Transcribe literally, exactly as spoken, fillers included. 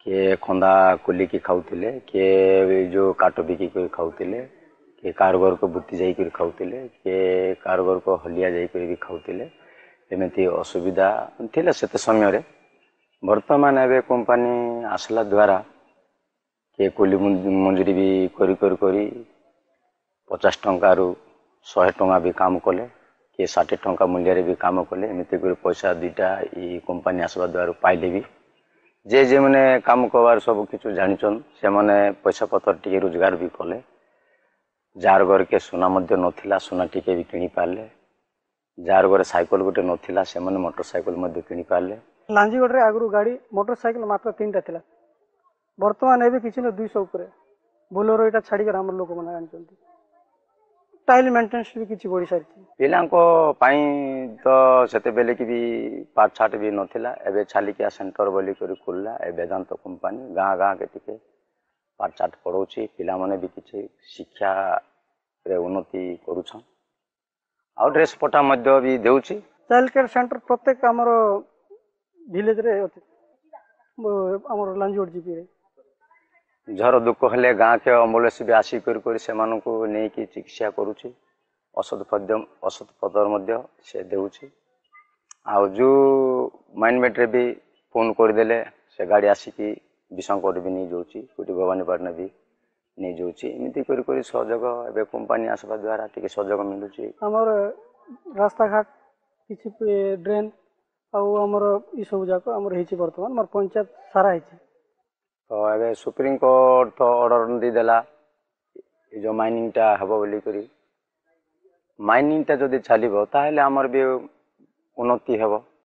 किए खंदा कुलिकी खाऊले किए जो काट बिकी खाऊले किए कार घर को बुत्ती जाकर खाऊले किए कार घर को हलिया जाकर खाऊले एमती असुविधा थिला सेते समय बर्तमान एवं कंपनी आसला द्वारा किए कुली मंजूरी भी करी करी करी पचास टंका रु शहे टंका भी काम कले किए षाठी टंका मूल्य भी काम कले एमती पैसा दुईटा ये कंपनी आसवा द्वारा पाइले भी जे जे मैंने काम करवार सब किछु जानिछन से माने पैसा पतर टिके रोजगार भी कले जार घर के सोना मध्य नथिला सोना टिके भी किनी पारले जार घर साइकिल गोटे नथिला से माने मोटरसाइकिल मध्य किनी पारले लांजीगढ़ रे आगु गाड़ी मोटरसाइकिल मात्र तीन टा थिला वर्तमान एबे किछि न दो सौ ऊपर बोलेरो एटा छाडी कर हमर लोक माने जानचंती टाइल मेंटेनेंस भी किछि बड़ी सारी पिलांको पाई तो सेते बेले की भी पाठ छाट भी नथिला एबे छालिकिया सेंटर बोली करी खुलला ए वेदांत कंपनी गाँ गाँ के टिके पाठ छाट पढ़ौछि पिला माने भी किछि शिक्षा रे उन्नति करूछन आ ड्रेस पटा मध्य भी देउछि चाइल्ड केयर सेंटर प्रत्येक हमर विलेज रे अछि हमर लांजीगढ़ जीपी रे झर दुख हेले गाँ के एम्बुलेंस भी आसी कर कर से मानकु नै कि चिकित्सा करूछि औषध पद्य औषध पदर मध्य से देउछि आ जो माइनमेट रे भी फोन कर देले से गाड़ी आसिकी विशंकर भी नहीं जाउछि कोटी भवानीपाटना भी नहीं जाउछि एमिति कर कर सहयोग एबे कंपनी आसबा द्वारा टिके सहयोग मिलुछि हमर रास्ता घाट किछि ड्रेन आ हमर ई सब जाको हमर हेछि वर्तमान हमर पंचायत सारा हेछि तो एबे सुप्रीम कोर्ट तो ऑर्डर दी देला जो माइनिंग टा हबो बोली करी माइनिंग टा जदि चलिबो ताहेले हमर भी उन्नति हेबो।